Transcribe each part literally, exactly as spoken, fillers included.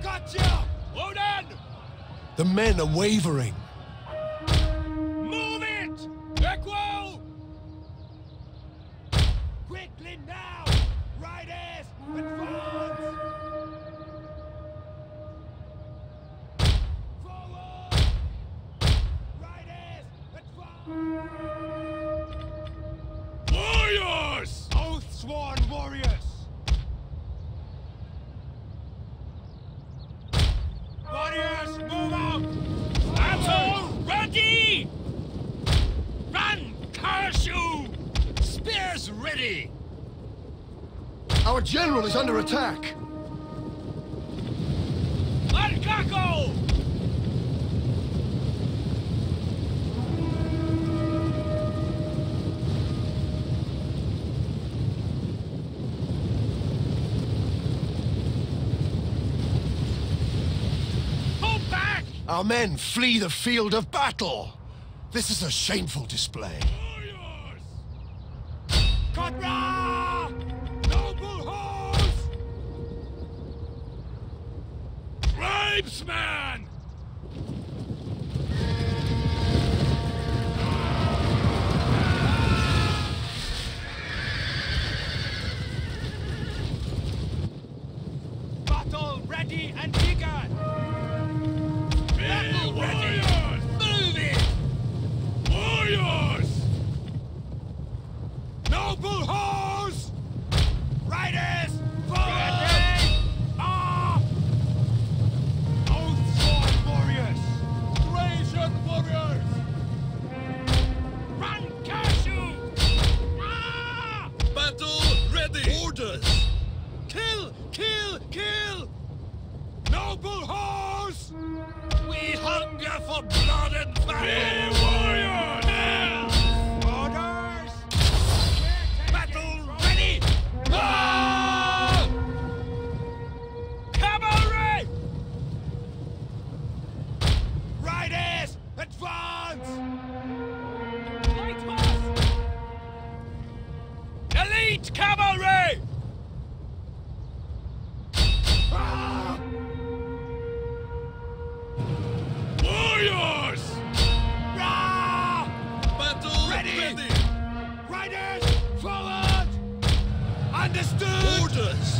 Gotcha! Loaded! The men are wavering. Move it! Equal! Quickly now! Riders! Advance! Forward! Riders! Advance! Warriors! Oath-sworn warriors! Warriors, move out! Battle ready! Run, curse you! Spears ready! Our general is under attack. Marcaco! Our men flee the field of battle. This is a shameful display. Warriors! Conra! Noble horse! Tribesman! Battle ready and eager! Battle ready! Move it! Warriors! Noble horse! Riders! Forward! Ready! Ah! Oath-sworn warriors! Thracian warriors! Run, Cashew! Ah! Battle ready! Orders! Kill! Kill! Kill! Noble horse! We hunger for blood and battle! We warriors! Orders! Battle ready! Ah! Cavalry! Riders, advance! Light horse! Elite cavalry! Ah! Warriors! Rah! Battle ready! ready! Riders, forward! Understood! Orders!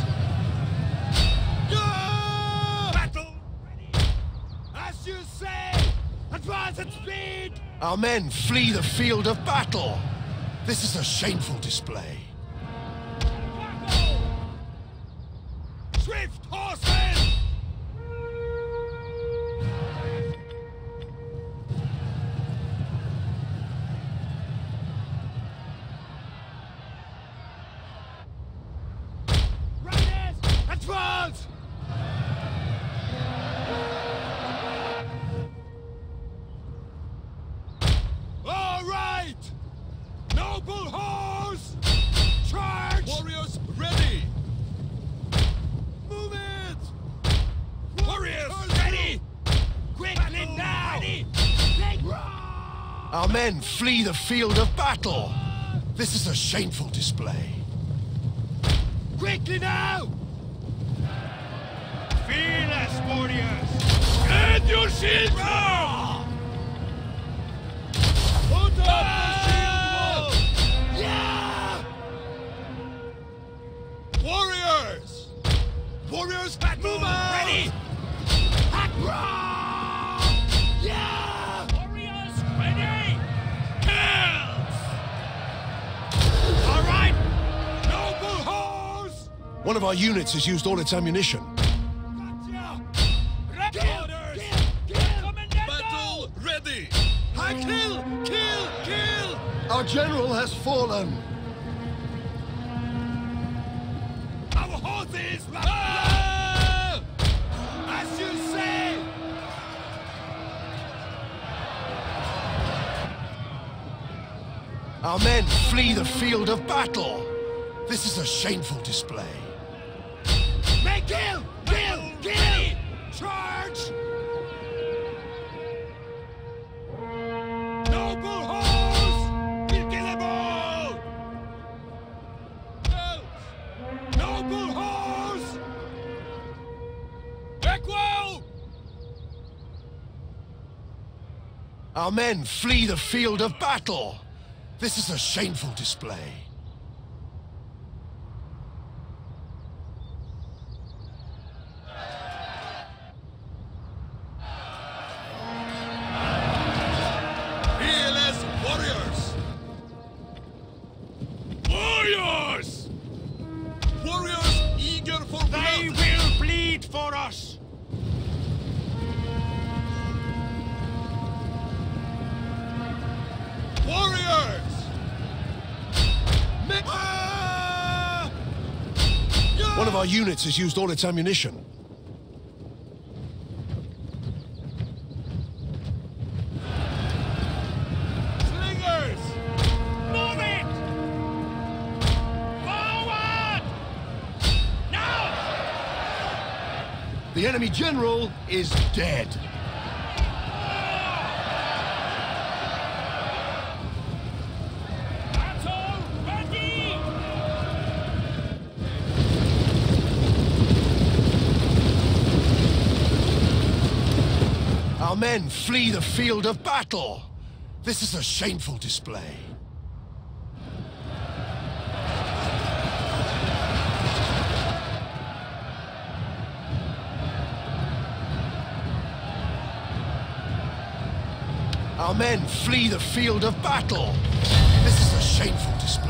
Yeah! Battle ready! As you say! Advance at speed! Our men flee the field of battle. This is a shameful display. Battle! Swift horsemen! Advance! All right! Noble horse! Charge! Warriors ready! Move it! Warriors ready! Quickly now! Ready! Our men flee the field of battle. This is a shameful display. Quickly now! Fearless warriors! Get your shields up! Put up the shield wall! Yeah! Warriors! Warriors, move out! Ready! Yeah! Warriors, ready! Kills! All right! Noble horse! One of our units has used all its ammunition. Battle ready! Kill! Kill! Kill! Our general has fallen. Our horses! Ah! As you say! Our men flee the field of battle. This is a shameful display. Make kill! Kill! Kill! Charge! Noble horse! We'll kill them all! No! Noble horse! Equal! Our men flee the field of battle. This is a shameful display. Fearless warriors! Warriors! Warriors eager for blood! They will bleed for us! Warriors! Ah! One of our units has used all its ammunition. Slingers! Move it! Forward! Now! The enemy general is dead. Our men flee the field of battle. This is a shameful display. Our men flee the field of battle. This is a shameful display.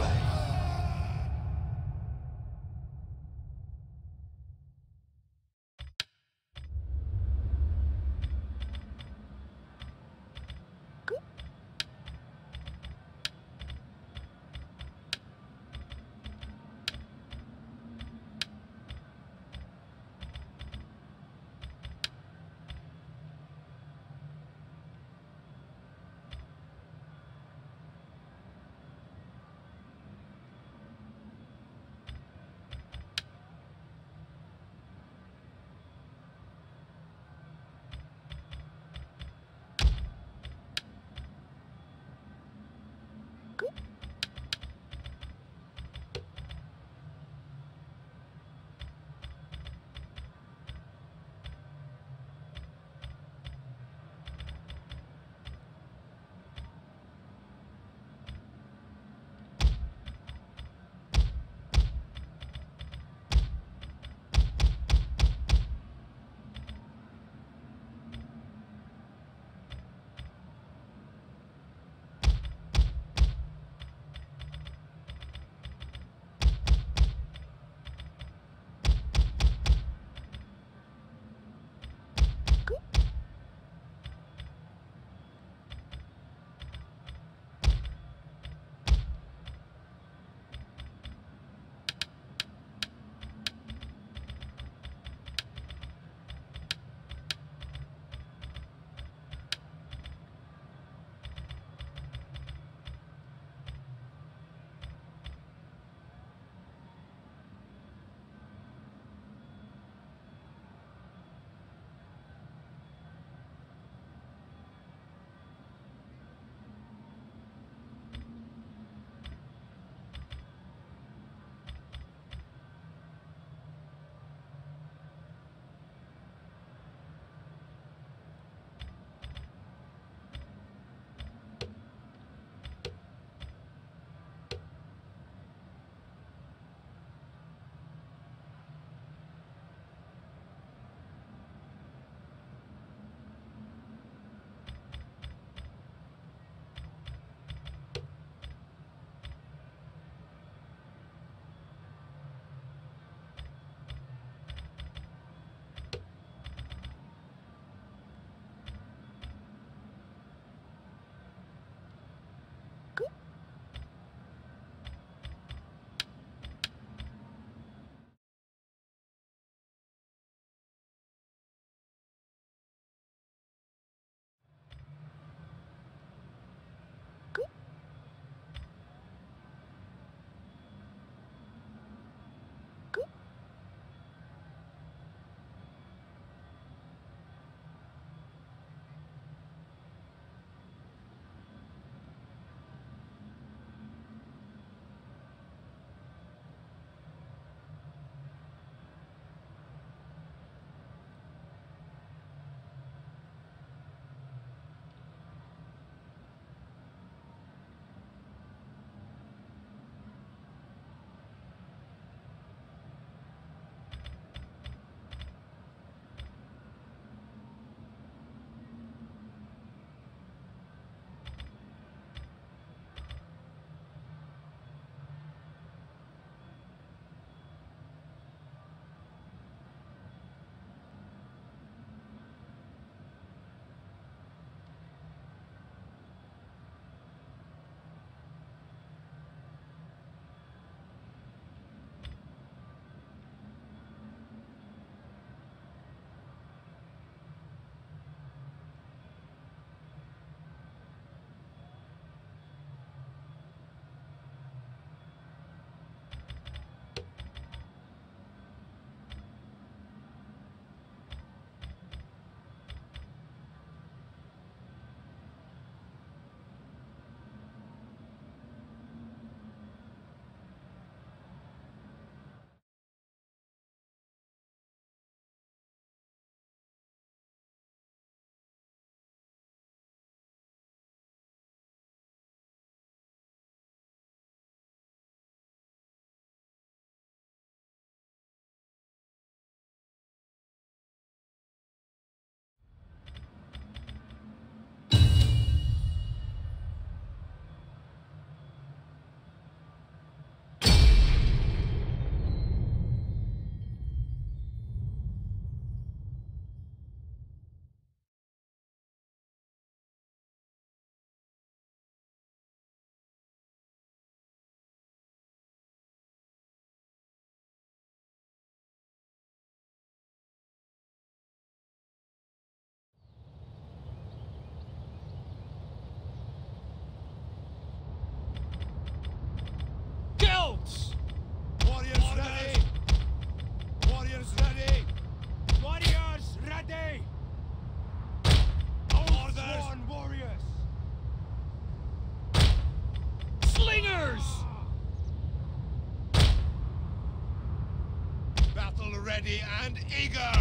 ready and eager!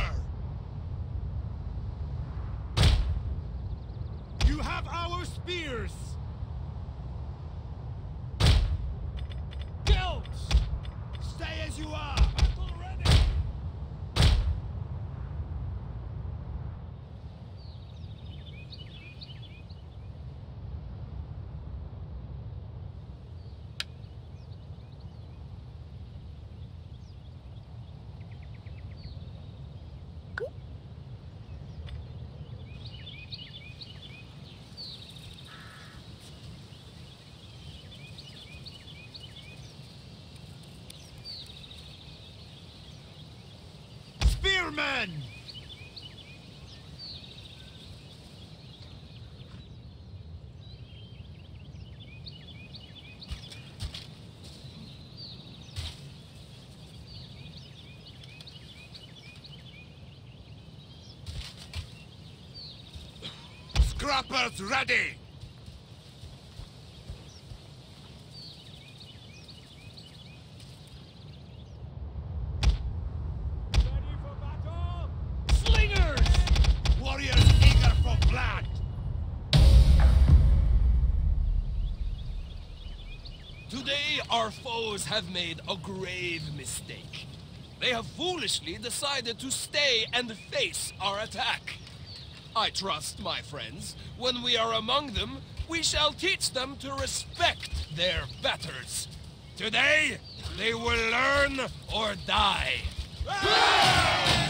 You have our spears! Guilt! Stay as you are! Battle ready! Spearmen! Scrappers ready! Today, our foes have made a grave mistake. They have foolishly decided to stay and face our attack. I trust, my friends, when we are among them, we shall teach them to respect their betters. Today, they will learn or die.